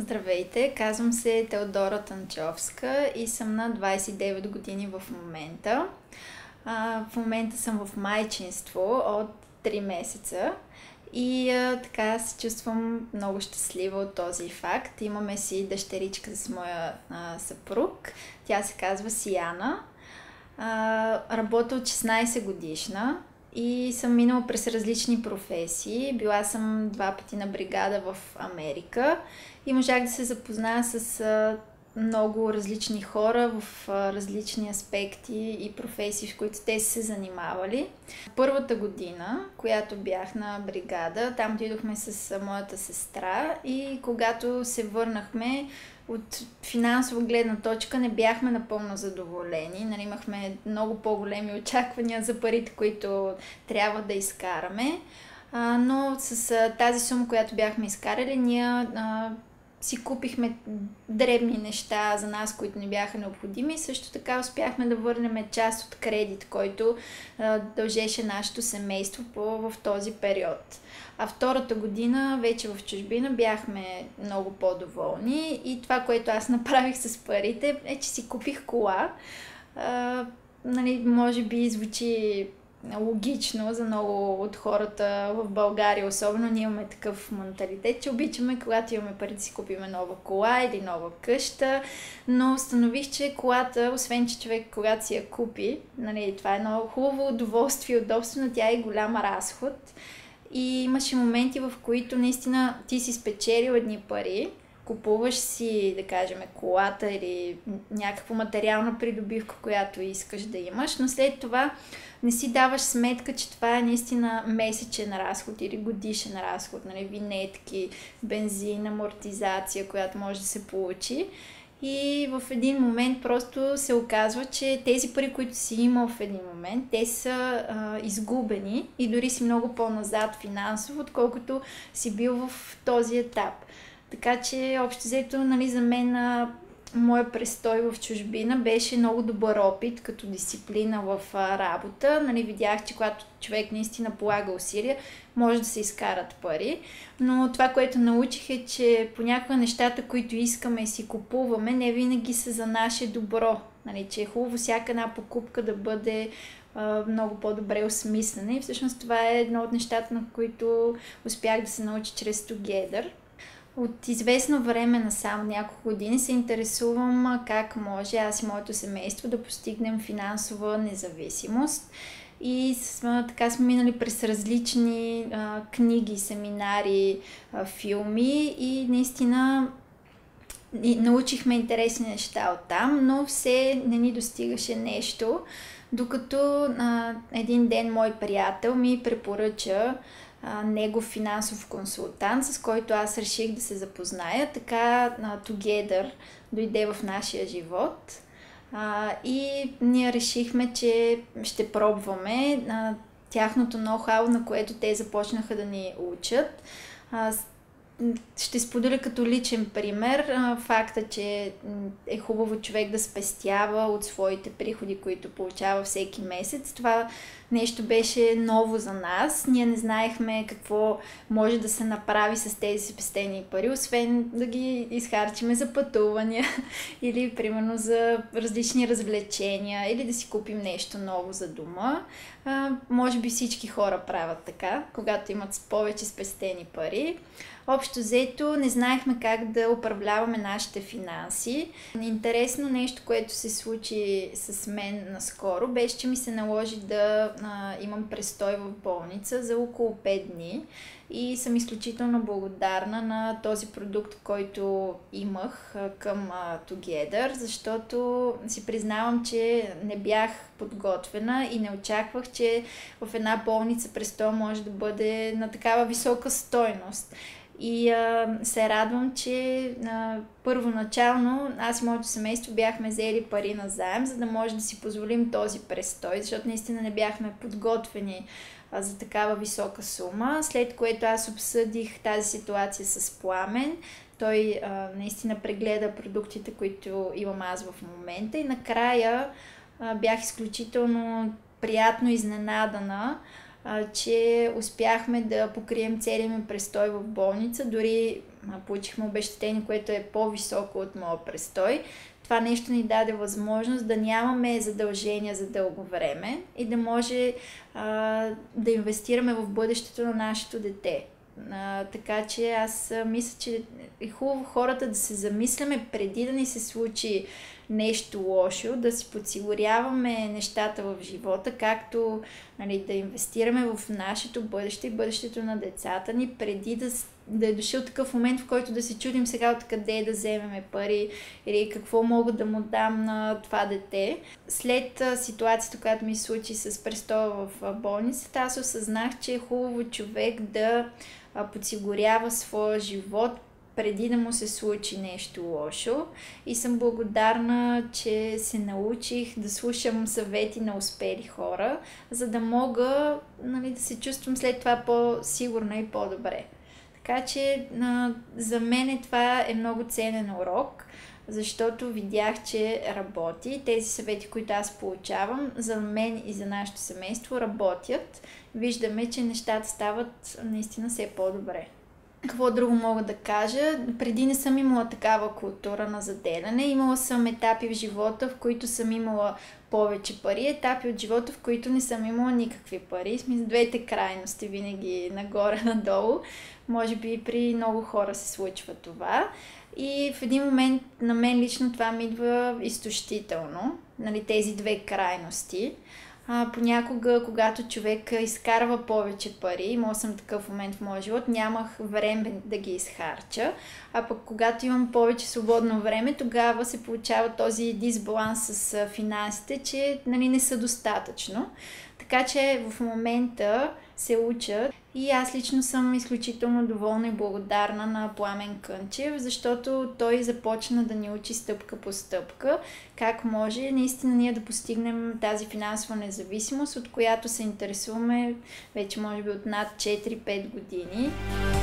Здравейте, казвам се Теодора Танчовска и съм на 29 години в момента. В момента съм в майчинство от 3 месеца и така се чувствам много щастлива от този факт. Имаме си дъщеричка с моя съпруг, тя се казва Сияна. Работя от 16 годишна и съм минала през различни професии. Била съм 2 пъти на бригада в Америка и можах да се запозная с много различни хора в различни аспекти и професии, в които те са се занимавали. Първата година, която бях на бригада, там отидохме с моята сестра и когато се върнахме, от финансова гледна точка не бяхме напълно задоволени. Нали, имахме много по-големи очаквания за парите, които трябва да изкараме. Но с тази сума, която бяхме изкарали, ние си купихме дребни неща за нас, които не бяха необходими и също така успяхме да върнем част от кредит, който дължеше нашето семейство в този период. А втората година, вече в чужбина, бяхме много по-доволни и това, което аз направих с парите, е, че си купих кола. Нали, може би звучи логично за много от хората в България, особено ние имаме такъв менталитет, че обичаме, когато имаме пари да си купим нова кола или нова къща, но установих, че колата, освен че човек когато си я купи, нали, това е много хубаво удоволствие и удобство, но тя е голям разход и имаше моменти, в които наистина ти си спечелил едни пари, купуваш си, да кажем, колата или някаква материална придобивка, която искаш да имаш, но след това не си даваш сметка, че това е наистина месечен разход или годишен разход, нали, винетки, бензин, амортизация, която може да се получи. И в един момент просто се оказва, че тези пари, които си имал в един момент, те са изгубени и дори си много по-назад финансово, отколкото си бил в този етап. Така че, общо взето, нали, за мен моят престой в чужбина беше много добър опит като дисциплина в работа. Нали, видях, че когато човек наистина полага усилия, може да се изкарат пари. Но това, което научих е, че понякога нещата, които искаме и си купуваме, не винаги са за наше добро. Нали, че е хубаво всяка една покупка да бъде много по-добре осмислена. И всъщност това е едно от нещата, на които успях да се науча чрез Together. От известно време насам, няколко години, се интересувам как може аз и моето семейство да постигнем финансова независимост. И така сме минали през различни книги, семинари, филми и наистина научихме интересни неща оттам, но все не ни достигаше нещо, докато един ден мой приятел ми препоръча негов финансов консултант, с който аз реших да се запозная. Така Together дойде в нашия живот и ние решихме, че ще пробваме тяхното ноу-хау, на което те започнаха да ни учат. Ще споделя като личен пример факта, че е хубаво човек да спестява от своите приходи, които получава всеки месец. Това нещо беше ново за нас. Ние не знаехме какво може да се направи с тези спестени пари, освен да ги изхарчиме за пътувания или примерно за различни развлечения или да си купим нещо ново за дома. Може би всички хора правят така, когато имат повече спестени пари. Общо взето не знаехме как да управляваме нашите финанси. Интересно нещо, което се случи с мен наскоро, беше, че ми се наложи да имам престой в болница за около 5 дни и съм изключително благодарна на този продукт, който имах към Together, защото си признавам, че не бях подготвена и не очаквах, че в една болница престой може да бъде на такава висока стойност. И се радвам, че първоначално аз и моето семейство бяхме взели пари на заем, за да може да си позволим този престой, защото наистина не бяхме подготвени за такава висока сума, след което аз обсъдих тази ситуация с Пламен. Той наистина прегледа продуктите, които имам аз в момента и накрая бях изключително приятно изненадана че успяхме да покрием целия ми престой в болница, дори получихме обезщетение, което е по-високо от моя престой. Това нещо ни даде възможност да нямаме задължения за дълго време и да може да инвестираме в бъдещето на нашето дете. Така че аз мисля, че е хубаво хората да се замисляме преди да ни се случи нещо лошо, да си подсигуряваме нещата в живота, както да инвестираме в нашето бъдеще и бъдещето на децата ни, преди да е дошъл такъв момент, в който да се чудим сега откъде да вземем пари или какво мога да му дам на това дете. След ситуацията, която ми се случи с престоя в болницата, аз осъзнах, че е хубаво човек да подсигурява своя живот преди да му се случи нещо лошо, и съм благодарна, че се научих да слушам съвети на успели хора, за да мога да се чувствам след това по-сигурна и по-добре. Така че за мен това е много ценен урок, защото видях, че работи. Тези съвети, които аз получавам, за мен и за нашето семейство работят. Виждаме, че нещата стават наистина все по-добре. Какво друго мога да кажа? Преди не съм имала такава култура на заделяне. Имала съм етапи в живота, в които съм имала повече пари, етапи от живота, в които не съм имала никакви пари. Сме с двете крайности, винаги нагоре-надолу. Може би при много хора се случва това. И в един момент на мен лично това ми идва изтощително, тези две крайности. Понякога, когато човек изкарва повече пари, имала съм такъв момент в моя живот, нямах време да ги изхарча, а пък когато имам повече свободно време, тогава се получава този дисбаланс с финансите, че не са достатъчно. Така че в момента се уча и аз лично съм изключително доволна и благодарна на Пламен Кънчев, защото той започна да ни учи стъпка по стъпка как може наистина ние да постигнем тази финансова независимост, от която се интересуваме вече може би от над 4-5 години.